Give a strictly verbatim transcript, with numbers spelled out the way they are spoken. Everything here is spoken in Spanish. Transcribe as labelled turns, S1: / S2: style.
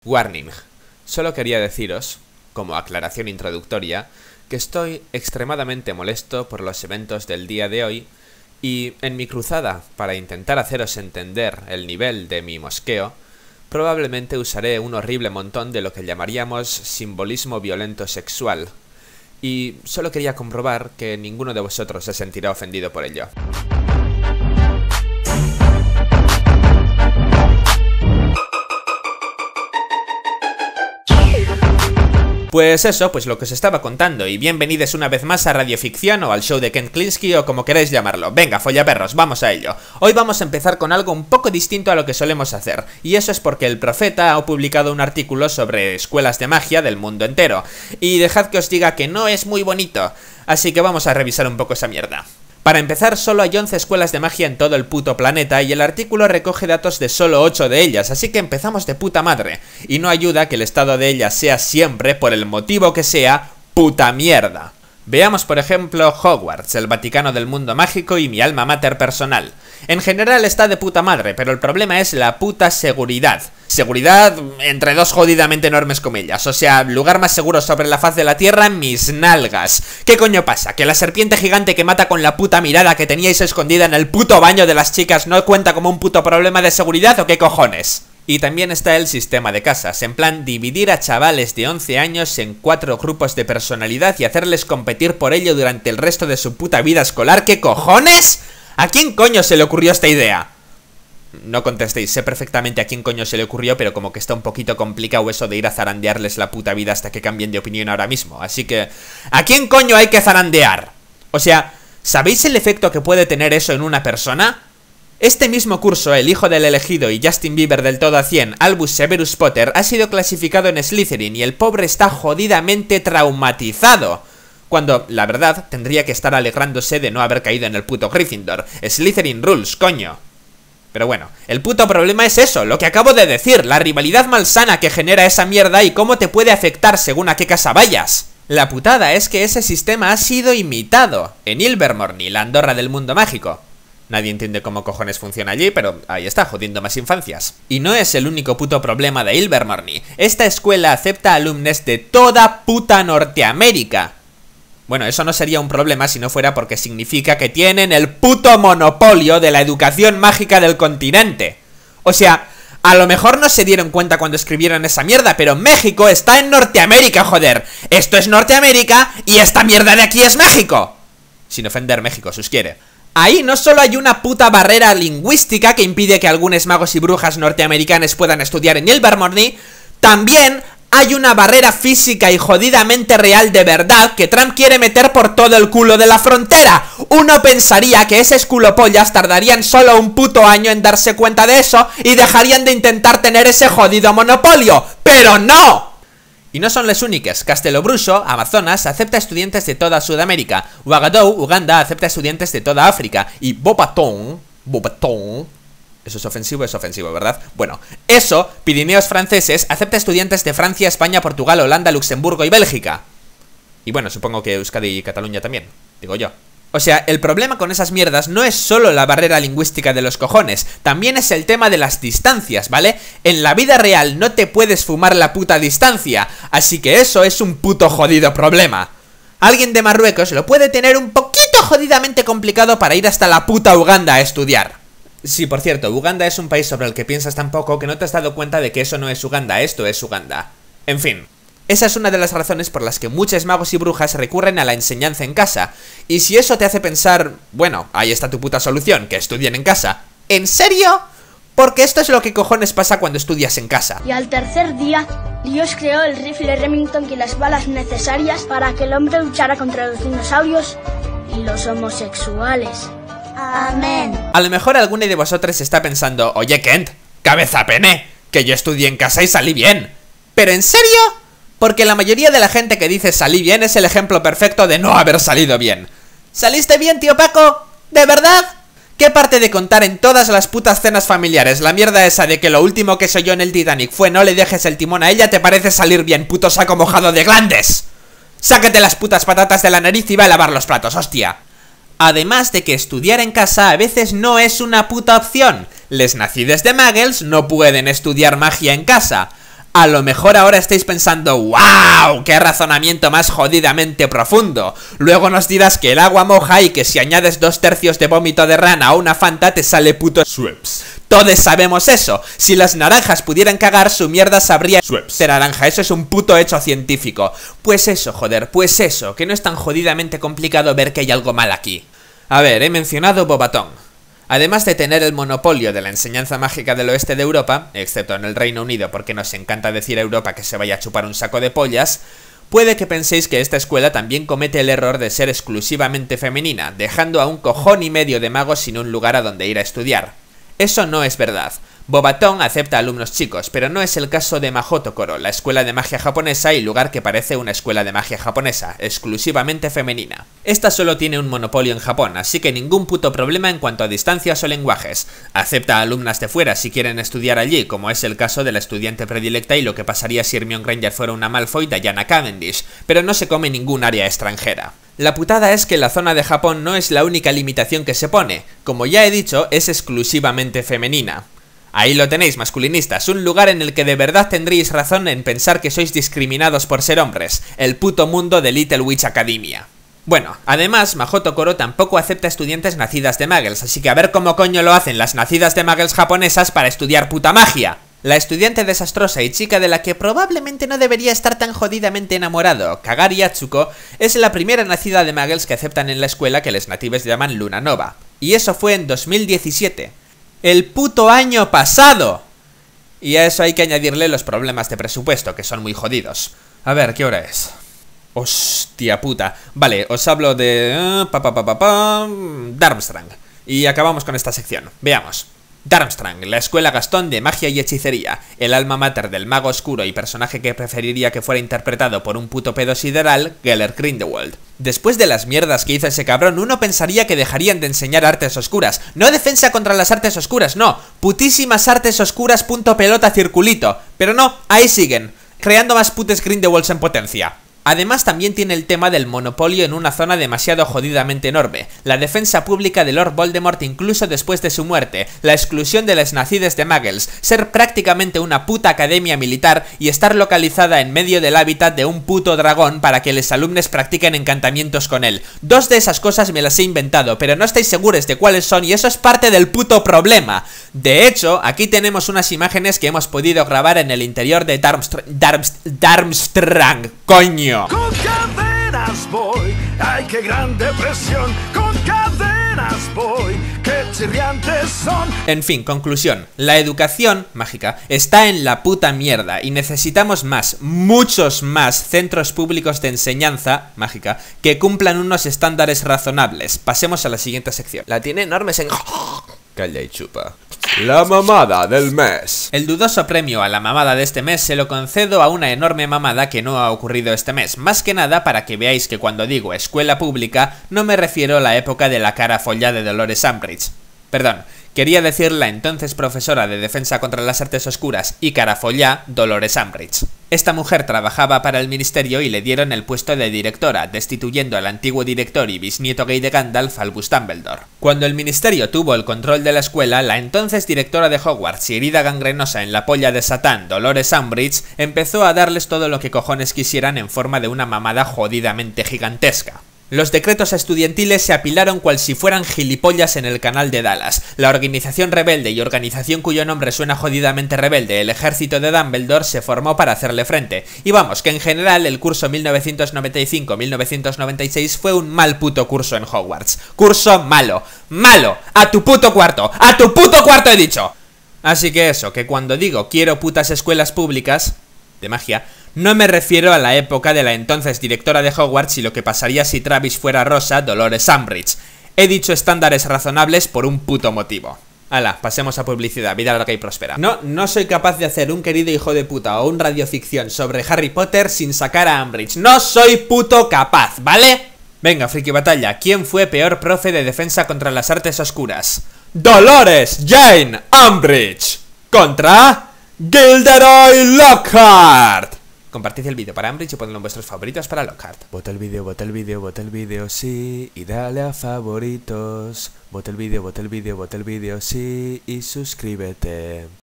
S1: Warning. Solo quería deciros, como aclaración introductoria, que estoy extremadamente molesto por los eventos del día de hoy y en mi cruzada para intentar haceros entender el nivel de mi mosqueo, probablemente usaré un horrible montón de lo que llamaríamos simbolismo violento sexual. Y solo quería comprobar que ninguno de vosotros se sentirá ofendido por ello. Pues eso, pues lo que os estaba contando, y bienvenidos una vez más a Radioficción o al show de Ken Klinsky o como queráis llamarlo. Venga, follaperros, vamos a ello. Hoy vamos a empezar con algo un poco distinto a lo que solemos hacer, y eso es porque el Profeta ha publicado un artículo sobre escuelas de magia del mundo entero, y dejad que os diga que no es muy bonito, así que vamos a revisar un poco esa mierda. Para empezar, solo hay once escuelas de magia en todo el puto planeta y el artículo recoge datos de solo ocho de ellas, así que empezamos de puta madre. Y no ayuda que el estado de ellas sea siempre, por el motivo que sea, puta mierda. Veamos por ejemplo Hogwarts, el Vaticano del mundo mágico y mi alma mater personal. En general está de puta madre, pero el problema es la puta seguridad. Seguridad entre dos jodidamente enormes comillas, o sea, lugar más seguro sobre la faz de la tierra, mis nalgas. ¿Qué coño pasa? ¿Que la serpiente gigante que mata con la puta mirada que teníais escondida en el puto baño de las chicas no cuenta como un puto problema de seguridad o qué cojones? Y también está el sistema de casas, en plan dividir a chavales de once años en cuatro grupos de personalidad y hacerles competir por ello durante el resto de su puta vida escolar. ¿Qué cojones? ¿A quién coño se le ocurrió esta idea? No contestéis, sé perfectamente a quién coño se le ocurrió, pero como que está un poquito complicado eso de ir a zarandearles la puta vida hasta que cambien de opinión ahora mismo. Así que, ¿a quién coño hay que zarandear? O sea, ¿sabéis el efecto que puede tener eso en una persona? Este mismo curso, el hijo del elegido y Justin Bieber del todo a cien, Albus Severus Potter, ha sido clasificado en Slytherin y el pobre está jodidamente traumatizado. Cuando, la verdad, tendría que estar alegrándose de no haber caído en el puto Gryffindor. Slytherin rules, coño. Pero bueno, el puto problema es eso, lo que acabo de decir, la rivalidad malsana que genera esa mierda y cómo te puede afectar según a qué casa vayas. La putada es que ese sistema ha sido imitado en Ilvermorny, la Andorra del mundo mágico. Nadie entiende cómo cojones funciona allí, pero ahí está, jodiendo más infancias. Y no es el único puto problema de Ilvermorny. Esta escuela acepta alumnos de toda puta Norteamérica. Bueno, eso no sería un problema si no fuera porque significa que tienen el puto monopolio de la educación mágica del continente. O sea, a lo mejor no se dieron cuenta cuando escribieron esa mierda, pero México está en Norteamérica, joder. Esto es Norteamérica y esta mierda de aquí es México. Sin ofender, México, si os quiere. Ahí no solo hay una puta barrera lingüística que impide que algunos magos y brujas norteamericanos puedan estudiar en Ilvermorny, también hay una barrera física y jodidamente real de verdad que Trump quiere meter por todo el culo de la frontera. Uno pensaría que esos culopollas tardarían solo un puto año en darse cuenta de eso y dejarían de intentar tener ese jodido monopolio, ¡pero no! Y no son las únicas. Castelobruxo, Amazonas, acepta estudiantes de toda Sudamérica. Ouagadougou, Uganda, acepta estudiantes de toda África. Y Beaubaton, Beaubaton, eso es ofensivo, es ofensivo, ¿verdad? Bueno, eso, Pirineos franceses, acepta estudiantes de Francia, España, Portugal, Holanda, Luxemburgo y Bélgica. Y bueno, supongo que Euskadi y Cataluña también, digo yo. O sea, el problema con esas mierdas no es solo la barrera lingüística de los cojones, también es el tema de las distancias, ¿vale? En la vida real no te puedes fumar la puta distancia, así que eso es un puto jodido problema. Alguien de Marruecos lo puede tener un poquito jodidamente complicado para ir hasta la puta Uganda a estudiar. Sí, por cierto, Uganda es un país sobre el que piensas tan poco que no te has dado cuenta de que eso no es Uganda, esto es Uganda. En fin. Esa es una de las razones por las que muchos magos y brujas recurren a la enseñanza en casa. Y si eso te hace pensar, bueno, ahí está tu puta solución, que estudien en casa. ¿En serio? Porque esto es lo que cojones pasa cuando estudias en casa.
S2: Y al tercer día, Dios creó el rifle Remington y las balas necesarias para que el hombre luchara contra los dinosaurios y los homosexuales. Amén.
S1: A lo mejor alguno de vosotros está pensando, oye Kent, cabeza pene, que yo estudié en casa y salí bien. ¿Pero en serio? Porque la mayoría de la gente que dice salí bien es el ejemplo perfecto de no haber salido bien. ¿Saliste bien, tío Paco? ¿De verdad? ¿Qué parte de contar en todas las putas cenas familiares la mierda esa de que lo último que soy yo en el Titanic fue no le dejes el timón a ella te parece salir bien, puto saco mojado de glandes? Sácate las putas patatas de la nariz y va a lavar los platos, hostia. Además de que estudiar en casa a veces no es una puta opción. Les nacides de muggles no pueden estudiar magia en casa. A lo mejor ahora estáis pensando, ¡wow! ¡Qué razonamiento más jodidamente profundo! Luego nos dirás que el agua moja y que si añades dos tercios de vómito de rana a una Fanta te sale puto Schweppes. Todos sabemos eso. Si las naranjas pudieran cagar, su mierda sabría Schweppes de naranja. Eso es un puto hecho científico. Pues eso, joder, pues eso, que no es tan jodidamente complicado ver que hay algo mal aquí. A ver, he mencionado Bobatón. Además de tener el monopolio de la enseñanza mágica del oeste de Europa, excepto en el Reino Unido porque nos encanta decir a Europa que se vaya a chupar un saco de pollas, puede que penséis que esta escuela también comete el error de ser exclusivamente femenina, dejando a un cojón y medio de magos sin un lugar a donde ir a estudiar. Eso no es verdad. Bobatón acepta alumnos chicos, pero no es el caso de Mahoto Koro, la escuela de magia japonesa y lugar que parece una escuela de magia japonesa, exclusivamente femenina. Esta solo tiene un monopolio en Japón, así que ningún puto problema en cuanto a distancias o lenguajes. Acepta a alumnas de fuera si quieren estudiar allí, como es el caso de la estudiante predilecta y lo que pasaría si Hermione Granger fuera una Malfoy Diana Cavendish, pero no se come ningún área extranjera. La putada es que la zona de Japón no es la única limitación que se pone, como ya he dicho, es exclusivamente femenina. Ahí lo tenéis, masculinistas, un lugar en el que de verdad tendríais razón en pensar que sois discriminados por ser hombres, el puto mundo de Little Witch Academia. Bueno, además, Mahoto Koro tampoco acepta estudiantes nacidas de muggles, así que a ver cómo coño lo hacen las nacidas de muggles japonesas para estudiar puta magia. La estudiante desastrosa y chica de la que probablemente no debería estar tan jodidamente enamorado, Kagari Atsuko, es la primera nacida de muggles que aceptan en la escuela que los natives llaman Luna Nova. Y eso fue en dos mil diecisiete. ¡El puto año pasado! Y a eso hay que añadirle los problemas de presupuesto, que son muy jodidos. A ver, ¿qué hora es? Hostia puta. Vale, os hablo de... Uh, pa, pa, pa, pa, pa, Darmstrang. Y acabamos con esta sección. Veamos. Darmstrang, la escuela Gastón de magia y hechicería, el alma mater del mago oscuro y personaje que preferiría que fuera interpretado por un puto pedo sideral, Gellert Grindelwald. Después de las mierdas que hizo ese cabrón, uno pensaría que dejarían de enseñar artes oscuras. No defensa contra las artes oscuras, no. Putísimas artes oscuras punto pelota circulito. Pero no, ahí siguen, creando más putes Grindelwalds en potencia. Además también tiene el tema del monopolio en una zona demasiado jodidamente enorme, la defensa pública de Lord Voldemort incluso después de su muerte, la exclusión de las nacidas de muggles, ser prácticamente una puta academia militar y estar localizada en medio del hábitat de un puto dragón para que los alumnos practiquen encantamientos con él. Dos de esas cosas me las he inventado, pero no estáis seguros de cuáles son y eso es parte del puto problema. De hecho, aquí tenemos unas imágenes que hemos podido grabar en el interior de Darmstrang, Darmstrang, Darmstrang, coño.
S3: Con cadenas voy, ay qué gran depresión. Con cadenas voy, qué chirriantes son.
S1: En fin, conclusión, la educación mágica está en la puta mierda y necesitamos más, muchos más centros públicos de enseñanza mágica que cumplan unos estándares razonables. Pasemos a la siguiente sección. La tiene enormes en... Calla y chupa. La mamada del mes. El dudoso premio a la mamada de este mes se lo concedo a una enorme mamada que no ha ocurrido este mes, más que nada para que veáis que cuando digo escuela pública no me refiero a la época de la cara follada de Dolores Umbridge. Perdón, quería decir la entonces profesora de defensa contra las artes oscuras y carafollá Dolores Umbridge. Esta mujer trabajaba para el ministerio y le dieron el puesto de directora, destituyendo al antiguo director y bisnieto gay de Gandalf, Albus Dumbledore. Cuando el ministerio tuvo el control de la escuela, la entonces directora de Hogwarts y herida gangrenosa en la polla de Satán, Dolores Umbridge, empezó a darles todo lo que cojones quisieran en forma de una mamada jodidamente gigantesca. Los decretos estudiantiles se apilaron cual si fueran gilipollas en el canal de Dallas. La organización rebelde y organización cuyo nombre suena jodidamente rebelde, el ejército de Dumbledore, se formó para hacerle frente. Y vamos, que en general el curso mil novecientos noventa y cinco mil novecientos noventa y seis fue un mal puto curso en Hogwarts. Curso malo. ¡Malo! ¡A tu puto cuarto! ¡A tu puto cuarto he dicho! Así que eso, que cuando digo quiero putas escuelas públicas de magia, no me refiero a la época de la entonces directora de Hogwarts y lo que pasaría si Travis fuera Rosa, Dolores Umbridge. He dicho estándares razonables por un puto motivo. Hala, pasemos a publicidad, vida larga y próspera. No, no soy capaz de hacer un querido hijo de puta o un radioficción sobre Harry Potter sin sacar a Umbridge. No soy puto capaz, ¿vale? Venga, friki batalla, ¿quién fue peor profe de defensa contra las artes oscuras? Dolores Jane Umbridge contra Gilderoy Lockhart. Compartid el vídeo para Umbridge y ponedlo en vuestros favoritos para Lockhart. Vota el vídeo, vota el vídeo, vota el vídeo, sí, y dale a favoritos. Vota el vídeo, vota el vídeo, vota el vídeo, sí, y suscríbete.